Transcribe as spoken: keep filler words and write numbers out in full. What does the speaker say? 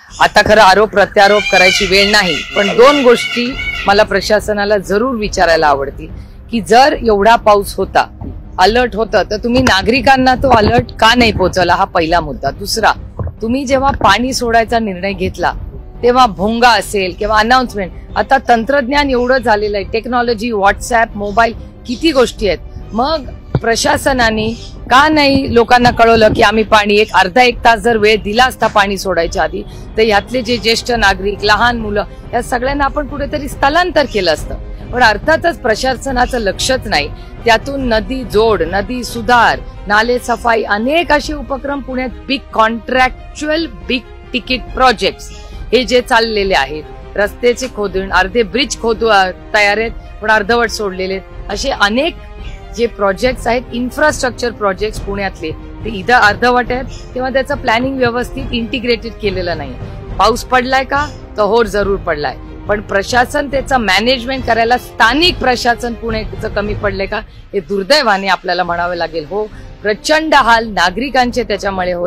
आता खरं आरोप प्रत्यारोप करायची वेळ नाही, पण दोन गोष्टी मला प्रशासनाला जरूर विचारायला आवडतील की जर एवढा पाऊस होता, अलर्ट होतं, तर तुम्ही नागरिकांना तो अलर्ट का नाही पोहोचवला, हा पहिला मुद्दा. दुसरा, तुम्ही जेव्हा पाणी सोडायचा निर्णय घेतला तेव्हा भोंगा असेल किंवा अनाउन्समेंट, आता तंत्रज्ञान एवढं झालेलं आहे, टेक्नॉलॉजी, व्हॉट्सअप, मोबाईल, किती गोष्टी आहेत. मग प्रशासनाने का नाही लोकांना कळवलं की आम्ही पाणी एक अर्धा एक तास जर वेळ दिला असता पाणी सोडायच्या आधी, तर यातले जे ज्येष्ठ नागरिक, लहान मुलं, या सगळ्यांना आपण कुठेतरी स्थलांतर केलं असतं. पण अर्थातच प्रशासनाचं लक्षच नाही. त्यातून नदी जोड, नदी सुधार, नाले सफाई, अनेक असे उपक्रम पुण्यात, big contractual big ticket projects हे जे चाललेले आहेत, रस्त्याचे खोदून, अर्धे ब्रिज खोदू तयार आहेत पण अर्धवट सोडलेले आहेत, असे अनेक जे प्रोजेक्ट्स आहेत, इन्फ्रास्ट्रक्चर प्रोजेक्ट्स पुण्यातले, ते इथं अर्धवट आहेत किंवा त्याचं प्लॅनिंग व्यवस्थित इंटिग्रेटेड केलेलं नाही. पाऊस पडलाय का, तर हो जरूर पडलाय, पण प्रशासन त्याचं मॅनेजमेंट करायला स्थानिक प्रशासन पुण्याचं कमी पडले का, हे दुर्दैवाने आपल्याला म्हणावे लागेल. हो, प्रचंड हाल नागरिकांचे त्याच्यामुळे हो